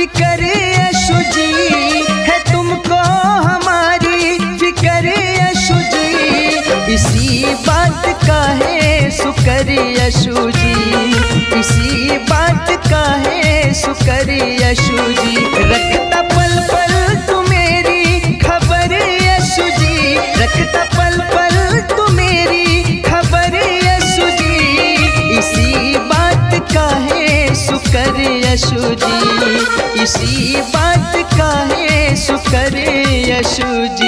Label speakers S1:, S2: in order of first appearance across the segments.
S1: फिक्र यशु जी, है तुमको हमारी फिक्र यशु जी। इसी बात का है शुक्र यशु जी, इसी बात का है शुक्र यशु जी। रखता पल पल तू मेरी खबर यशु जी, रखता पल पल तू मेरी खबर यशु जी। इसी बात का है शुक्र यशु जी, इसी बात का है शुक्र यशु जी।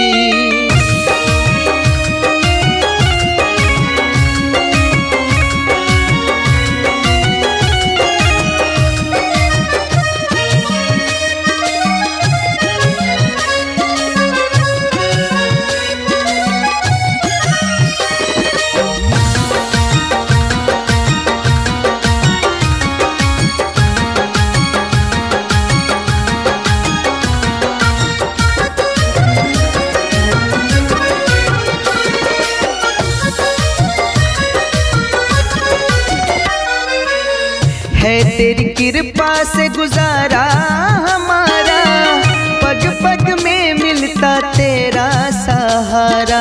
S1: है तेरी कृपा से गुजारा हमारा, पग पग में मिलता तेरा सहारा।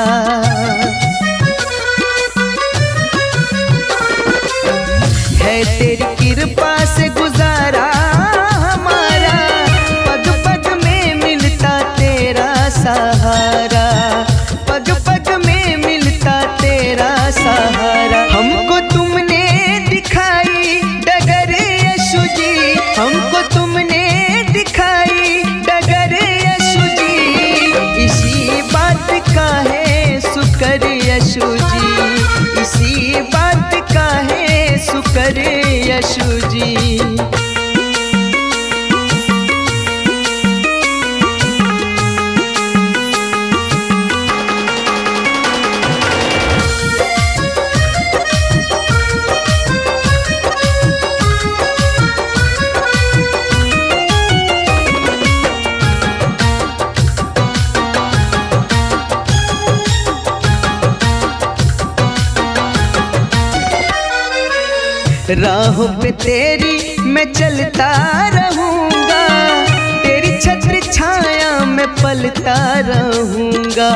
S1: है तेरी कृपा से गुजारा हमारा, पग पग में मिलता तेरा सहारा, पग पग में मिलता तेरा सहारा। हमको तुमने दिखाई डगर यशु जी, हमको तुमने दिखाई डगर यशु जी। इसी बात का है शुक्र यशु जी, इसी बात का है शुक्र यशु जी। राहों पे तेरी मैं चलता रहूंगा, तेरी छत्र छाया में पलता रहूंगा।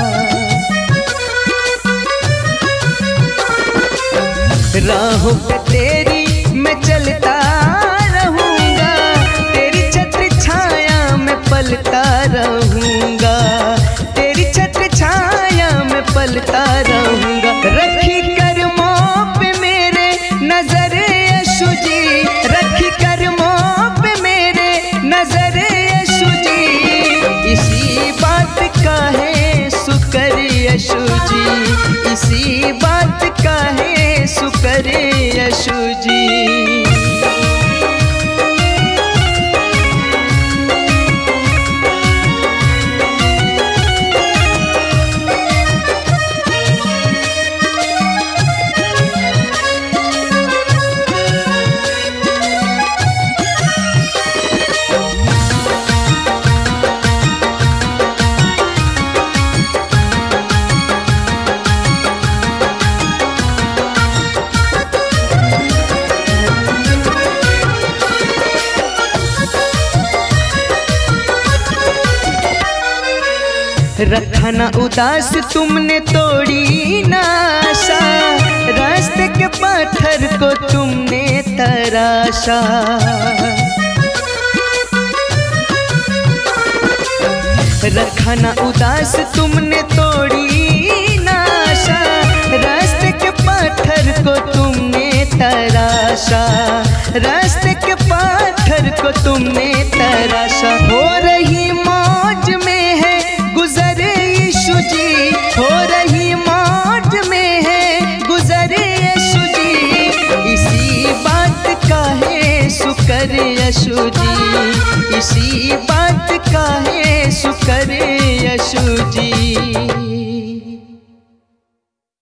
S1: राहों पे तेरी मैं चलता रहूंगा, तेरी छत्र छाया में पलता रहूंगा, तेरी छत्र छाया में पलता रहूंगा। रखी कर्मों पे मेरे नजर यशु जी, रखी कर्मों पे मेरे नजर यशु जी। इसी बात का है शुक्र यशु जी, इसी बात का है शुक्र यशु जी। रखा ना उदास तुमने तोड़ी ना आशा, रास्ते के पत्थर को तुमने तराशा। रखा ना उदास तुमने तोड़ी ना आशा, रास्ते के पत्थर को तुमने तराशा, रास्ते के पत्थर को तुमने तराशा। हो रही मौज में है गुजर यीशु जी, हो रही मौज में है गुजर यीशु जी। इसी बात का है शुक्र यीशु जी, इसी बात का है शुक्र